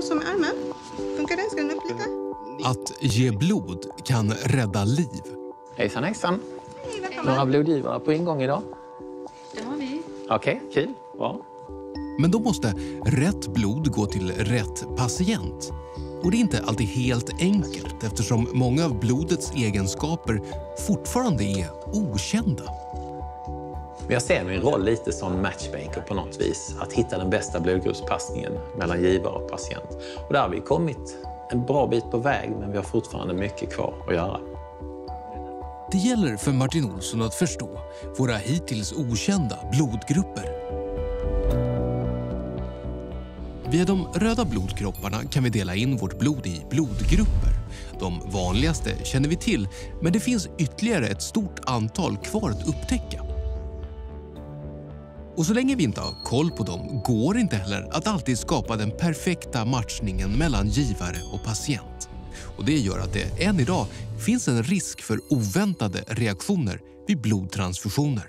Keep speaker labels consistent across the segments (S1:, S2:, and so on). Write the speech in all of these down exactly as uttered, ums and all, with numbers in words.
S1: så med armen. Funkar det? Ska den upp lite?
S2: Att ge blod kan rädda liv.
S3: Hejsan, hejsan.
S1: Hej, välkommen.
S3: Några blodgivare på ingång idag?
S1: Det har vi.
S3: Okej, okay, kul. Bra.
S2: Men då måste rätt blod gå till rätt patient. Och det är inte alltid helt enkelt eftersom många av blodets egenskaper fortfarande är okända.
S3: Jag ser min roll lite som matchmaker på något vis. Att hitta den bästa blodgruppspassningen mellan givare och patient. Och där har vi kommit en bra bit på väg, men vi har fortfarande mycket kvar att göra.
S2: Det gäller för Martin Olsson att förstå våra hittills okända blodgrupper. Via de röda blodkropparna kan vi dela in vårt blod i blodgrupper. De vanligaste känner vi till, men det finns ytterligare ett stort antal kvar att upptäcka. Och så länge vi inte har koll på dem går det inte heller att alltid skapa den perfekta matchningen mellan givare och patient. Och det gör att det än idag finns en risk för oväntade reaktioner vid blodtransfusioner.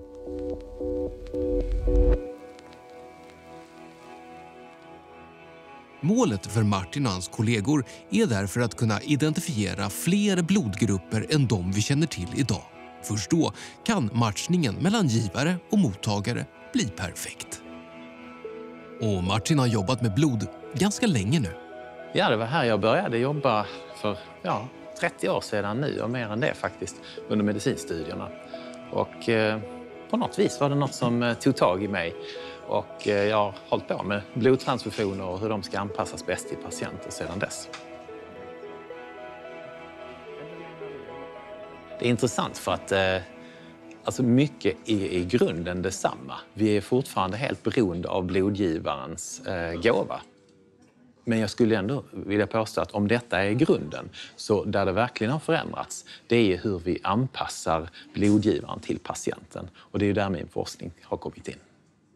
S2: Målet för Martin och hans kollegor är därför att kunna identifiera fler blodgrupper än de vi känner till idag. Först då kan matchningen mellan givare och mottagare bli perfekt. Och Martin har jobbat med blod ganska länge nu.
S3: Ja, det var här jag började jobba för ja, trettio år sedan nu och mer än det faktiskt under medicinstudierna. Och eh, på något vis var det något som eh, tog tag i mig. Och eh, jag har hållit på med blodtransfusioner och hur de ska anpassas bäst till patienter sedan dess. Det är intressant för att eh, alltså mycket är i grunden detsamma. Vi är fortfarande helt beroende av blodgivarens eh, gåva. Men jag skulle ändå vilja påstå att om detta är grunden, så där det verkligen har förändrats, det är hur vi anpassar blodgivaren till patienten. Och det är ju där min forskning har kommit in.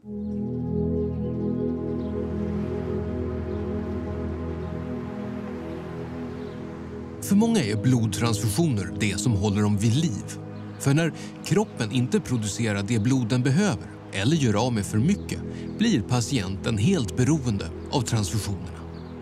S2: För många är blodtransfusioner det som håller dem vid liv. För när kroppen inte producerar det blod den behöver eller gör av med för mycket blir patienten helt beroende av transfusionerna.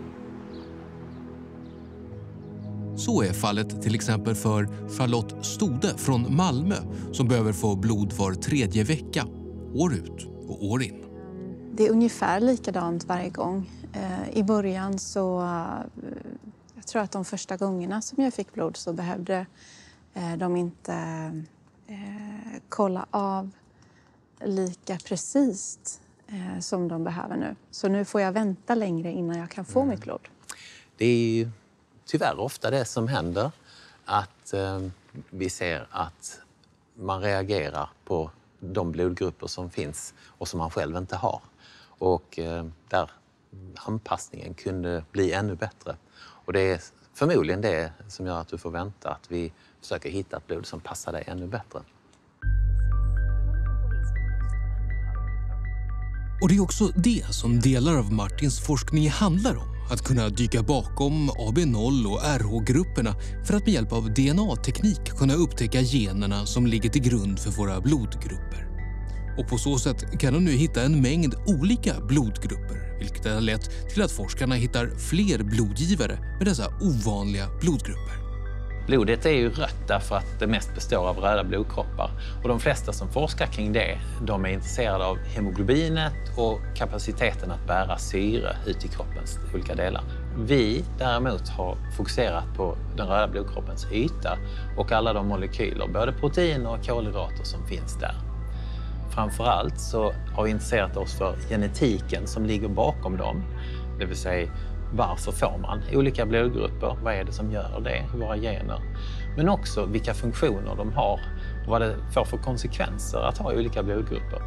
S2: Så är fallet till exempel för Charlotte Stode från Malmö som behöver få blod var tredje vecka, år ut och år in.
S4: Det är ungefär likadant varje gång. I början så, jag tror att de första gångerna som jag fick blod så behövde de inte kolla av lika precis som de behöver nu. Så nu får jag vänta längre innan jag kan få mm. mitt blod.
S3: Det är ju tyvärr ofta det som händer, att eh, vi ser att man reagerar på de blodgrupper som finns och som man själv inte har. Och eh, där anpassningen kunde bli ännu bättre. Och det är förmodligen det som gör att du får vänta, att vi försöker hitta ett blod som passar dig ännu bättre.
S2: Och det är också det som delar av Martins forskning handlar om. Att kunna dyka bakom A B noll och R H-grupperna för att med hjälp av D N A-teknik kunna upptäcka generna som ligger till grund för våra blodgrupper. Och på så sätt kan de nu hitta en mängd olika blodgrupper, vilket har lett till att forskarna hittar fler blodgivare med dessa ovanliga blodgrupper.
S3: Blodet är ju rött därför att det mest består av röda blodkroppar. Och de flesta som forskar kring det, de är intresserade av hemoglobinet och kapaciteten att bära syre ut i kroppens olika delar. Vi däremot har fokuserat på den röda blodkroppens yta och alla de molekyler, både proteiner och kolhydrater som finns där. Framförallt så har vi intresserat oss för genetiken som ligger bakom dem, det vill säga varför får man olika blodgrupper? Vad är det som gör det i våra gener? Men också vilka funktioner de har och vad det får för konsekvenser att ha olika blodgrupper.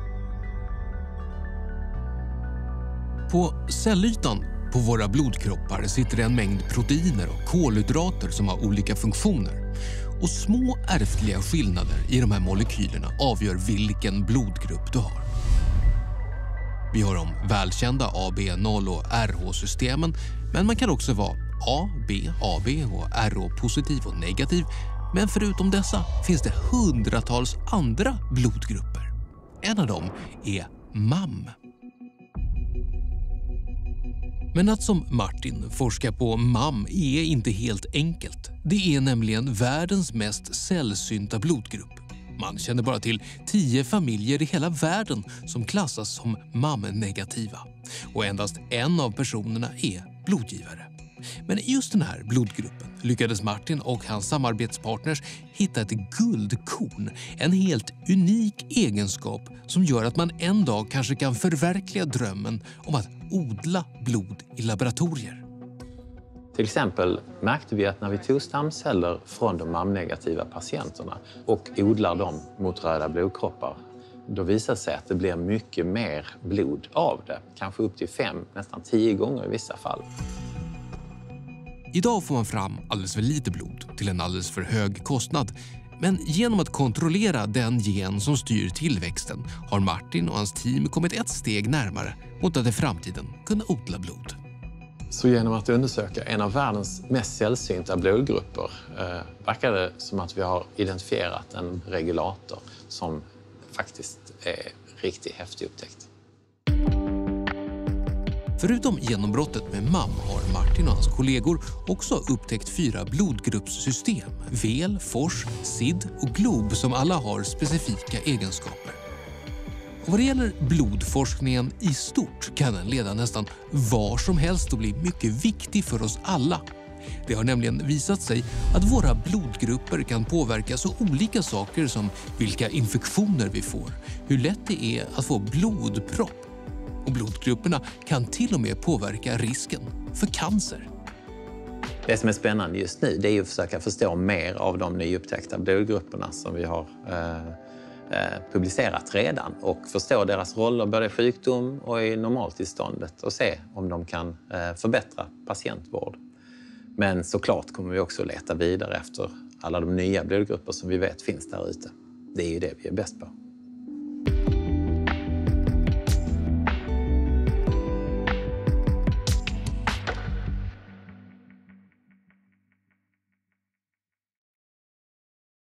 S2: På cellytan på våra blodkroppar sitter en mängd proteiner och kolhydrater som har olika funktioner. Och små ärftliga skillnader i de här molekylerna avgör vilken blodgrupp du har. Vi har de välkända A B noll och R H-systemen, men man kan också vara A, B, A B och R H-positiv och negativ. Men förutom dessa finns det hundratals andra blodgrupper. En av dem är M A M. Men att som Martin forska på M A M är inte helt enkelt. Det är nämligen världens mest sällsynta blodgrupp. Man känner bara till tio familjer i hela världen som klassas som M A M-negativa. Och endast en av personerna är blodgivare. Men i just den här blodgruppen lyckades Martin och hans samarbetspartners hitta ett guldkorn, en helt unik egenskap som gör att man en dag kanske kan förverkliga drömmen om att odla blod i laboratorier.
S3: Till exempel märkte vi att när vi tog stamceller från de M A M-negativa patienterna och odlar dem mot röda blodkroppar, då visar det sig att det blir mycket mer blod av det. Kanske upp till fem, nästan tio gånger i vissa fall.
S2: Idag får man fram alldeles för lite blod till en alldeles för hög kostnad. Men genom att kontrollera den gen som styr tillväxten har Martin och hans team kommit ett steg närmare mot att i framtiden kunna odla blod.
S3: Så genom att undersöka en av världens mest sällsynta blodgrupper eh, verkar det som att vi har identifierat en regulator som faktiskt är riktigt häftig upptäckt.
S2: Förutom genombrottet med M A M har Martin och hans kollegor också upptäckt fyra blodgruppssystem, V E L, F O R S, S I D och GLOB, som alla har specifika egenskaper. Och vad det gäller blodforskningen i stort kan den leda nästan var som helst och bli mycket viktig för oss alla. Det har nämligen visat sig att våra blodgrupper kan påverka så olika saker som vilka infektioner vi får, hur lätt det är att få blodpropp. Och blodgrupperna kan till och med påverka risken för cancer.
S3: Det som är spännande just nu, det är att försöka förstå mer av de nyupptäckta blodgrupperna som vi har eh, eh, publicerat redan och förstå deras roller både i sjukdom och i normaltillståndet och se om de kan eh, förbättra patientvård. Men såklart kommer vi också leta vidare efter alla de nya blodgrupper som vi vet finns där ute. Det är ju det vi är bäst på.